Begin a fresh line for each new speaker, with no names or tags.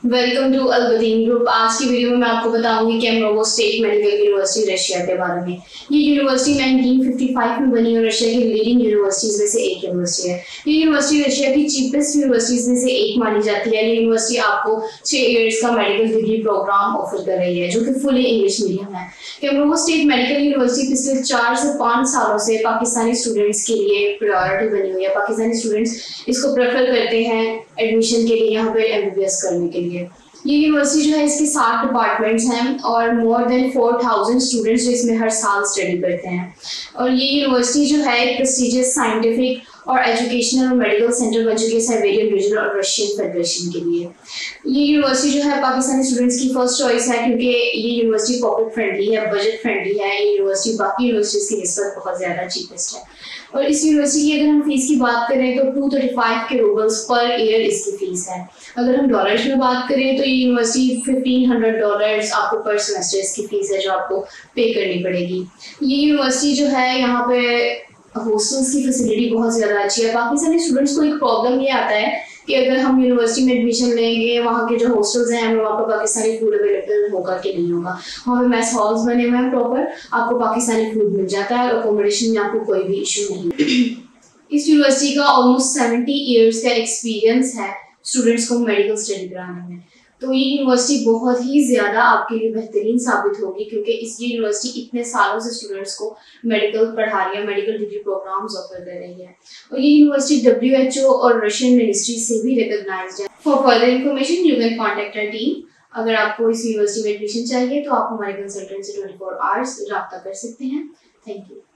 Welcome to अल-बदीन group. आज की video में मैं आपको बताऊंगी Kemerovo state medical university Russia के बारे में। ये यूनिवर्सिटी 1955 में बनी और रशिया की लीडिंग यूनिवर्सिटीज में से एक यूनिवर्सिटी है। ये यूनिवर्सिटी रशिया की चीपेस्ट यूनिवर्सिटीज में से एक मानी जाती है। ये यूनिवर्सिटी आपको 6 इयर्स का मेडिकल डिग्री प्रोग्राम ऑफर कर रही है जो कि फुली इंग्लिश मीडियम है। कैमरोवो स्टेट मेडिकल यूनिवर्सिटी पिछले 4 से 5 सालों से पाकिस्तानी स्टूडेंट्स के लिए प्रायोरिटी बनी हुई है। पाकिस्तानी स्टूडेंट्स इसको प्रेफर करते हैं एडमिशन के लिए, यहाँ पे एमबीबीएस करने के लिए। ये यूनिवर्सिटी जो है, इसके 7 डिपार्टमेंट्स हैं और मोर देन 4000 स्टूडेंट्स जो इसमें हर साल स्टडी करते हैं। और ये यूनिवर्सिटी जो है एक प्रेस्टिजियस साइंटिफिक और एजुकेशनल और मेडिकल सेंटर बन चुकी है साइबेरियन रीजन और रशियन फेडरेशन के लिए। ये यूनिवर्सिटी जो है पाकिस्तानी स्टूडेंट्स की फर्स्ट चॉइस है क्योंकि ये यूनिवर्सिटी पॉकेट फ्रेंडली है, बजट फ्रेंडली है। ये यूनिवर्सिटी बाकी यूनिवर्सिटीज की निस्बत बहुत ज़्यादा चीपेस्ट है। और इस यूनिवर्सिटी की अगर हम फीस की बात करें तो 235 के रूबल्स पर ईयर इसकी फीस है। अगर हम डॉलर्स में बात करें तो ये यूनिवर्सिटी $1500 आपको पर सेमेस्टर इसकी फीस है जो आपको पे करनी पड़ेगी। ये यूनिवर्सिटी जो है, यहाँ पे हॉस्टल्स की फैसिलिटी बहुत ज़्यादा अच्छी है। पाकिस्तानी स्टूडेंट्स को एक प्रॉब्लम ये आता है कि अगर हम यूनिवर्सिटी में एडमिशन लेंगे, वहाँ के जो हॉस्टल्स हैं हमें वहाँ पर पाकिस्तानी फूड अवेलेबल होगा कि नहीं होगा। वहाँ पे मैस हॉल्स बने हुए हैं प्रॉपर, आपको पाकिस्तानी फूड मिल जाता है और अकोमोडेशन में आपको कोई भी इशू नहीं। इस यूनिवर्सिटी का ऑलमोस्ट 70 ईयर्स का एक्सपीरियंस है स्टूडेंट्स को मेडिकल स्टडी कराने में। तो ये यूनिवर्सिटी बहुत ही ज़्यादा आपके लिए बेहतरीन साबित होगी क्योंकि इस यूनिवर्सिटी इतने सालों से स्टूडेंट्स को मेडिकल पढ़ा रही है, मेडिकल डिग्री प्रोग्राम्स ऑफर कर रही है। और ये यूनिवर्सिटी WHO और रशियन मिनिस्ट्री से भी रिकॉग्नाइज्ड है। For further information you can contact our team. अगर आपको इस यूनिवर्सिटी में एडमिशन चाहिए तो आप हमारे कंसल्टेंट से 24 आवर्स रब्ता कर सकते हैं। Thank you.